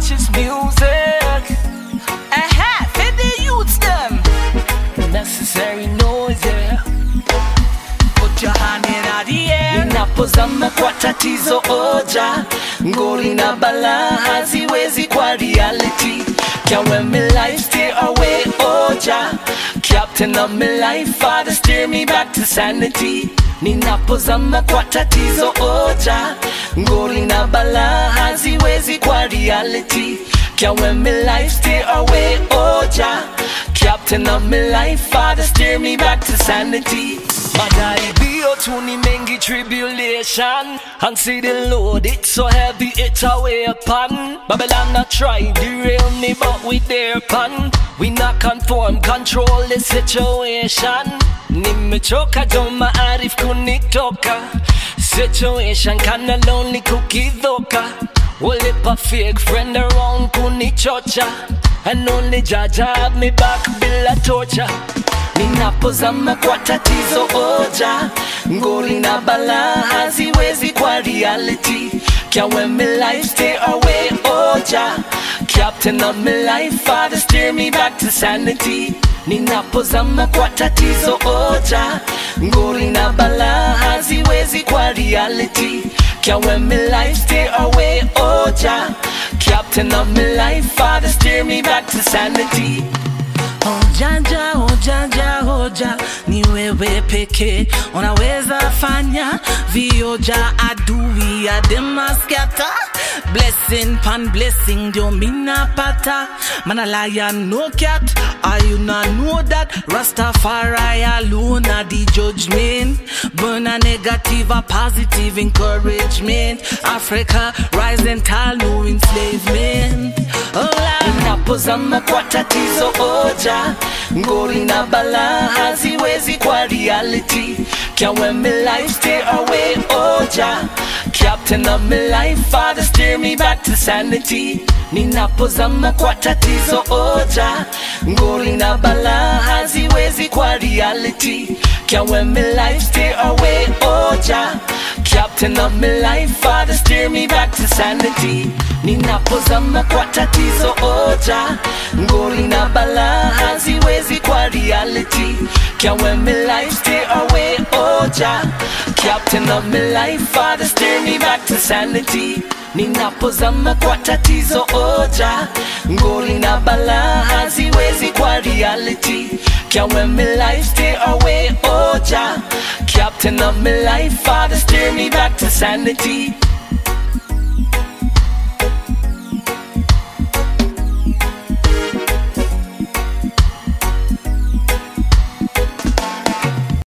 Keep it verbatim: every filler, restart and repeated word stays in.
conscious music. Aha, for the youths them. Necessary noise, yeah. Put your hand in the air. Ninapozama kwa tatizo oja, ngoli na bala haziwezi kwa reality. Can't let me life steer away oja. Captain of my life, Father steer me back to sanity. Ninapozama kwa tatizo oja, ngoli na bala haziwezi kwa reality. Can't let me life steer away oja. Captain of my life, Father steer me back to sanity. Madai bio tuni mengi tribulation, and see the load it's so heavy it's a way upon. Babylon not try derail me but we there pan. We not conform, control the situation. Nimechoka joma arif kunitoka. Situation kinda lonely kukidhoka. Well if a fake friend around kunichocha, and only Jaja have me back bila torture. Ninapozama kwa tatizo oja, ngoli na bala haziwezi kwa reality. Can't let me life stay away oja. Captain of my life, Father steer me back to sanity. Ninapozama kwa tatizo oja, ngoli na bala haziwezi kwa reality. Can't let me life stay away oja. Captain of my life, Father steer me back to sanity. Ojanja, ojanja, oja, ni wewe peke unaweza fanya vioja adui ademaskata. Blessing pan blessing dio mina pata. Man a lion no cat, are you not know that? Rastafari alone are the judgment. Burn a negative a positive encouragement. Africa rise and tall, no enslavement. Oh, ninapozama kwa tatizo oja, ngoli na bala haziwezi kwa reality. Can't let me life stay away oja. Captain of my life, Father steer me back to sanity. Ninapozama kwa tatizo oja, ngoli na bala haziwezi kwa reality. Can't let me life stay away oja. Captain of my life, Father steer me back to sanity. Ninapozama kwa tatizo oja, ngoli na bala haziwezi kwa reality. Can't let me life stay away oja. Captain of my life, Father steer me back to sanity. Ninapozama kwa tatizo oja, ngoli na bala haziwezi kwa reality. Can't let me life stay away oja. Captain of my life, Father steer me back to sanity.